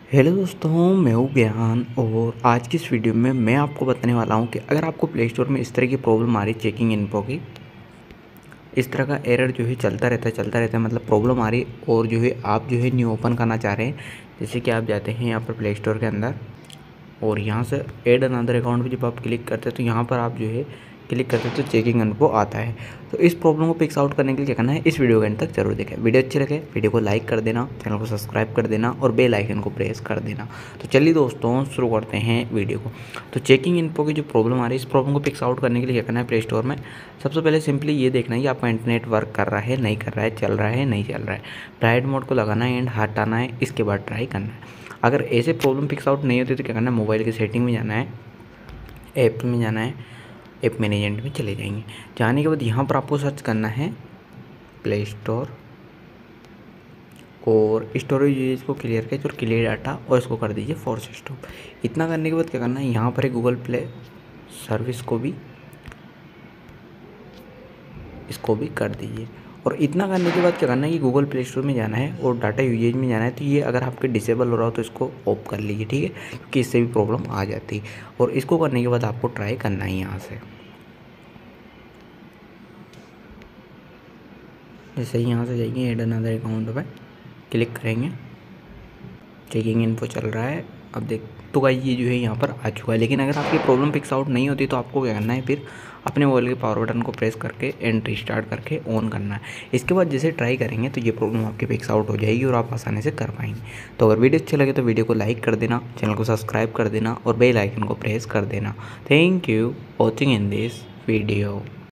Hello दोस्तों, मैं हूँ ज्ञान और आज की इस वीडियो में मैं आपको बताने वाला हूँ कि अगर आपको प्ले स्टोर में इस तरह की प्रॉब्लम आ रही है चेकिंग इन्फो की, इस तरह का एरर जो है चलता रहता है मतलब प्रॉब्लम आ रही है और जो है आप जो है न्यू ओपन करना चाह रहे हैं। जैसे कि आप जाते हैं यहाँ पर प्ले स्टोर के अंदर और यहाँ से ऐड अनदर अकाउंट पे जब आप क्लिक करते हैं तो यहाँ पर आप जो है क्लिक करते हैं तो चेकिंग इन्फो आता है। तो इस प्रॉब्लम को फिक्स आउट करने के लिए क्या करना है, इस वीडियो के अंत तक जरूर देखें। वीडियो अच्छी लगे वीडियो को लाइक कर देना, चैनल को सब्सक्राइब कर देना और बेल आइकन को प्रेस कर देना। तो चलिए दोस्तों शुरू करते हैं वीडियो को। तो चेकिंग इन्फो की जो प्रॉब्लम आ रही है, इस प्रॉब्लम को फिक्स आउट करने के लिए क्या करना है, प्ले स्टोर में सबसे पहले सिंपली ये देखना है कि आपका इंटरनेट वर्क कर रहा है नहीं कर रहा है, चल रहा है नहीं चल रहा है। फ्लाइट मोड को लगाना है एंड हटाना है, इसके बाद ट्राई करना है। अगर ऐसे प्रॉब्लम फिक्स आउट नहीं होती तो क्या करना है, मोबाइल की सेटिंग में जाना है, ऐप में जाना है, ऐप मैनेजमेंट में चले जाएंगे। जाने के बाद यहाँ पर आपको सर्च करना है प्ले स्टोर और स्टोरेज यूजेज को क्लियर करें और क्लियर डाटा और इसको कर दीजिए फोर्स स्टॉप। इतना करने के बाद क्या करना है, यहाँ पर गूगल प्ले सर्विस को भी इसको भी कर दीजिए। और इतना करने के बाद क्या करना है कि गूगल प्ले स्टोर में जाना है और डाटा यूजेज में जाना है। तो ये अगर आपके डिसेबल हो रहा हो तो इसको ऑफ कर लीजिए, ठीक है, क्योंकि इससे भी प्रॉब्लम आ जाती है। और इसको करने के बाद आपको ट्राई करना है यहाँ से, जैसे ही यहाँ से जाएंगे ऐड अनदर अकाउंट पे क्लिक करेंगे, चेकिंग इन्फो चल रहा है। अब देख तो गाइस ये जो है यहाँ पर आ चुका है। लेकिन अगर आपकी प्रॉब्लम फिक्स आउट नहीं होती तो आपको क्या करना है, फिर अपने मोबाइल के पावर बटन को प्रेस करके एंड रिस्टार्ट करके ऑन करना है। इसके बाद जैसे ट्राई करेंगे तो ये प्रॉब्लम आपकी फिक्स आउट हो जाएगी और आप आसानी से कर पाएंगे। तो अगर वीडियो अच्छे लगे तो वीडियो को लाइक कर देना, चैनल को सब्सक्राइब कर देना और बेल आइकन को प्रेस कर देना। Thank you watching in this video.